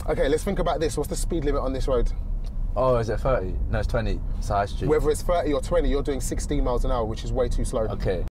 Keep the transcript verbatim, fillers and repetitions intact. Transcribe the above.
Okay, let's think about this. What's the speed limit on this road? Oh, is it thirty? No, it's twenty. It's High Street. Whether it's thirty or twenty, you're doing sixteen miles an hour, which is way too slow. Okay.